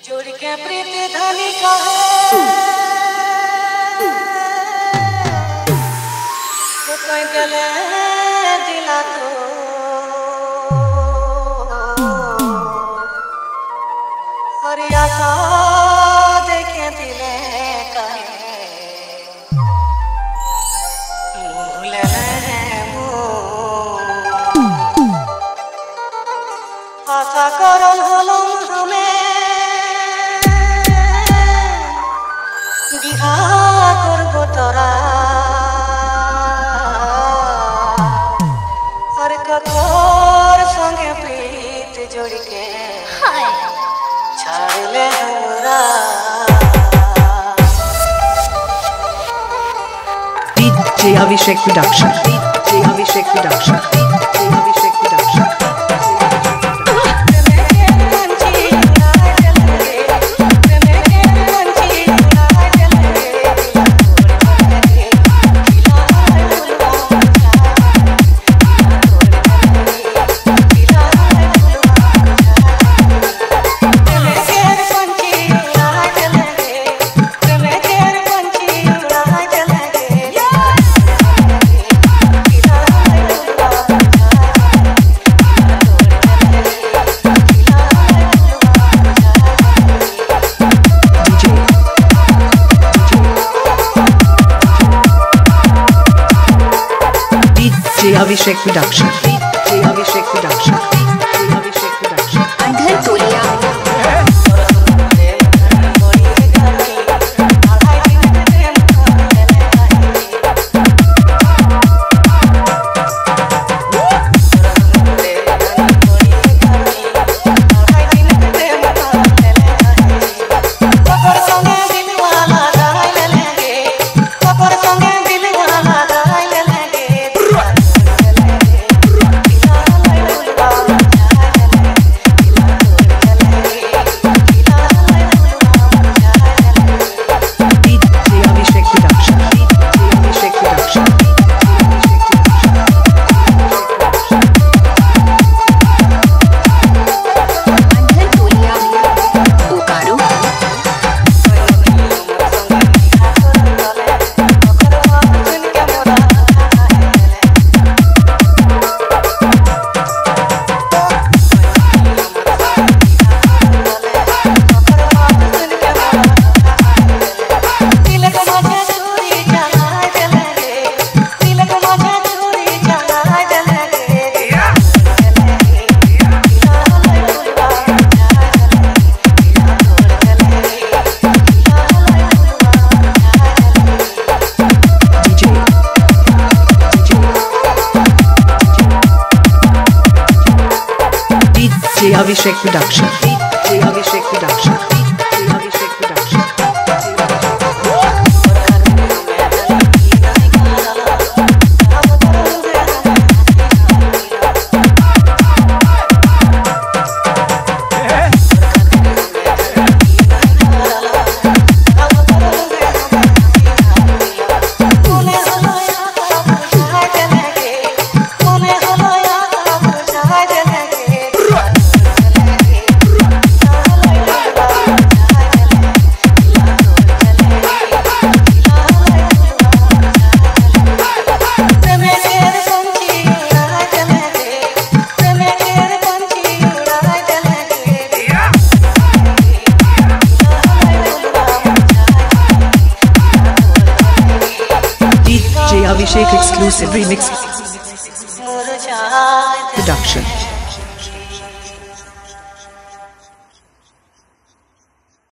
जोड़ के प्रीति धनी का कोई गले दिला तो हरिया सा देखे दिले आशा करल हलम हमें बिहा करबो तोरा हर ककोर संगे प्रीत जोड़ के छाड़ ले हमरा DJ Abhishek Production. DJ Abhishek Production. DJ Abhishek Production. DJ Abhishek Production. DJ Abhishek Production. DJ Abhishek Production. अंधर टोलिया DJ Abhishek Production. DJ Abhishek Production. DJ Abhishek Production. DJ Abhishek exclusive remix production.